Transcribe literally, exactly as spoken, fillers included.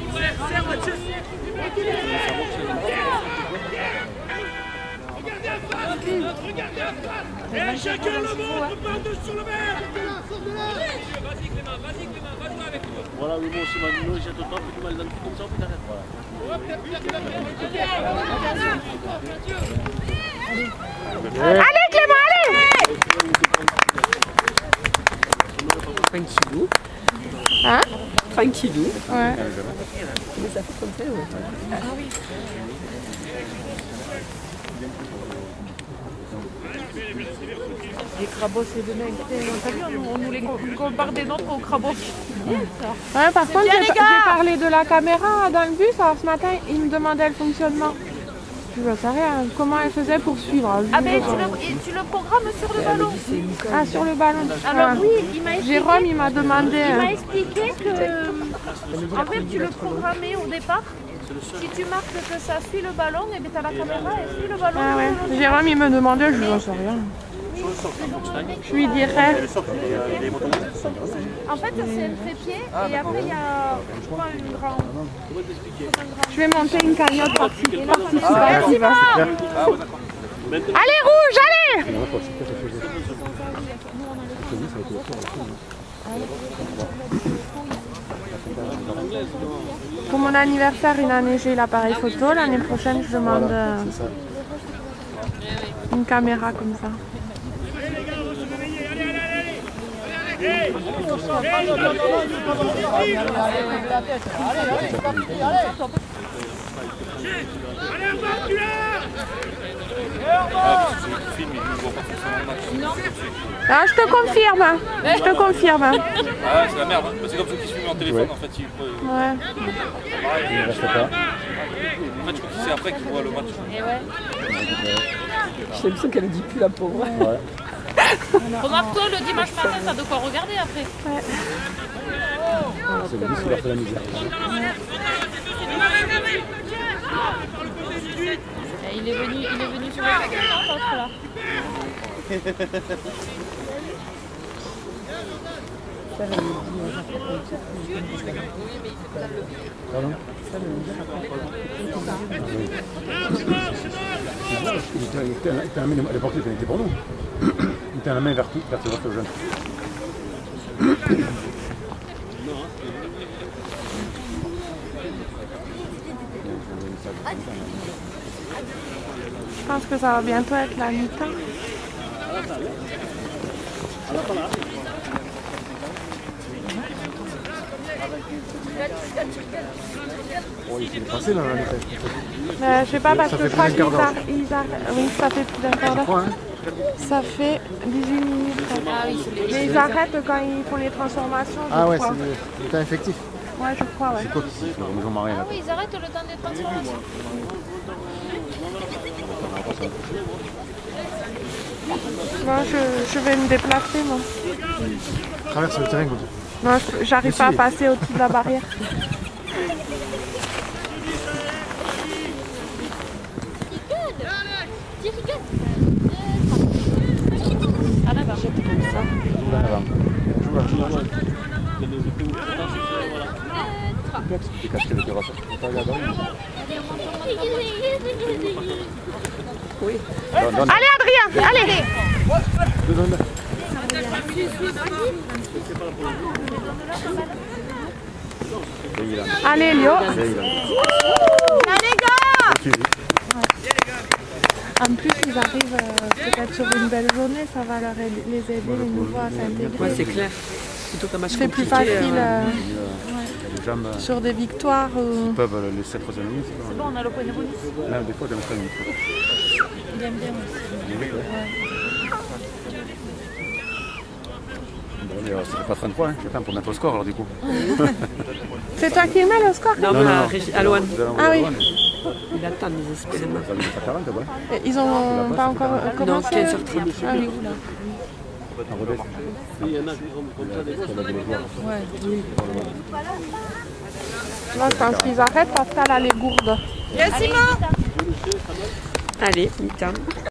Et chacun le montre, partout sur le verre. Vas-y Clément, vas-y Clément, va jouer avec toi. Voilà, oui, moi aussi, Manilo, il jette au top, il mal dans le comme ça, puis t'arrêtes. Voilà. Allez Clément, allez. Tranquillou. Hein? Tranquillou. Ouais. Mais ça fait comme ça, ouais. Ah oui. Les crabos, c'est de dingue. T'as vu, on nous les compare des nôtres aux crabos. Ouais, par contre, j'ai parlé de la caméra dans le bus. Alors ce matin, il me demandait le fonctionnement. Je ne sais rien. Comment elle faisait pour suivre? Ah ben tu le, tu le programmes sur le ballon. Ah, sur le ballon. Alors oui, il m'a expliqué. Jérôme, il m'a demandé. Il m'a expliqué que en fait tu le programmais au départ. Si tu marques que ça suit le ballon, et bien t'as la caméra, elle suit le ballon. Ah ouais. Jérôme, il me demandait, je ne sais rien. Je lui dirais. En fait, c'est un trépied et après il y a, je crois, une grande. Je vais monter une cagnotte participative. Allez, rouge, allez! Pour mon anniversaire, une année j'ai l'appareil photo, l'année prochaine je demande euh, une caméra comme ça. Ah, je te confirme, je te confirme. Ah, c'est la merde, hein. C'est comme ceux qui se filment en téléphone en fait. Ils... Ouais. Il ne reste pas. En fait, je crois que c'est après qu'ils voient le match. Et ouais. J'ai l'impression qu'elle ne dit plus la pauvre. Ouais. Remarque-toi, le dimanche matin, t'as de quoi regarder après. Ouais. C'est le bus qui leur fait la musique. Et il est venu, il est venu sur le côté, non, l'autre là. Pardon? Il était à la main, à l'époque, il était pour nous. Il était à la main vers tout, vers ce jeune. Je pense que ça va bientôt être la mi-temps. Oh, il s'est passé dans la mi-temps. Mais je sais pas parce Ça que fait je crois plus qu'ils d'un quart arrêtent. Ils arrêtent. Oui, ça fait plus d'un quart d'heure. Hein. Ça fait dix-huit minutes. Ah oui, c'est les... Mais ils arrêtent quand ils font les transformations. Ah ouais, crois. c'est le temps effectif. Ouais, je crois, ouais. C'est quoi qui se nous ont marré Ah là? oui, ils arrêtent le temps des transformations. Moi, je, je vais me déplacer, moi. Traverse le terrain, Gauthier. Non, j'arrive pas à passer au-dessus de la barrière. Ah là-bas. Comme ça. Là-bas. Joue là, joue là. Tu casses le terrain. Oui. Allez, Adrien, allez! Donne. Allez, Léo! Allez, gars! En plus, ils arrivent euh, peut-être sur une belle journée, ça va leur aider, les aider, les nouveaux à s'intégrer. Ouais, c'est clair. Plutôt qu'un match C'est plus compliqué, facile euh, euh, Les jambes sur des victoires. Ou... ils peuvent les sept prochaines minutes. C'est bon, on a le point de bonus. Là, des fois, j'aime très minutes. Il aime bien aussi. Ouais. Bon, mais, euh, ça fait pas trente-trois, hein. J'attends pour mettre au score alors du coup. C'est toi qui mets le score? Non, Non, mais non, à non. Régi- à Loane. Ah oui. Il attend désespérément. Ça va être à quarante, ouais. Et ils ont pas encore euh, Non, commencé? quinze heures trente. Ah oui, oula. En revers. Il y en a qui sont comme ça, des fois. Ouais. Moi, je pense qu'ils arrêtent parce qu'elle a les gourdes. Yes, Simon! Allez, mi-temps.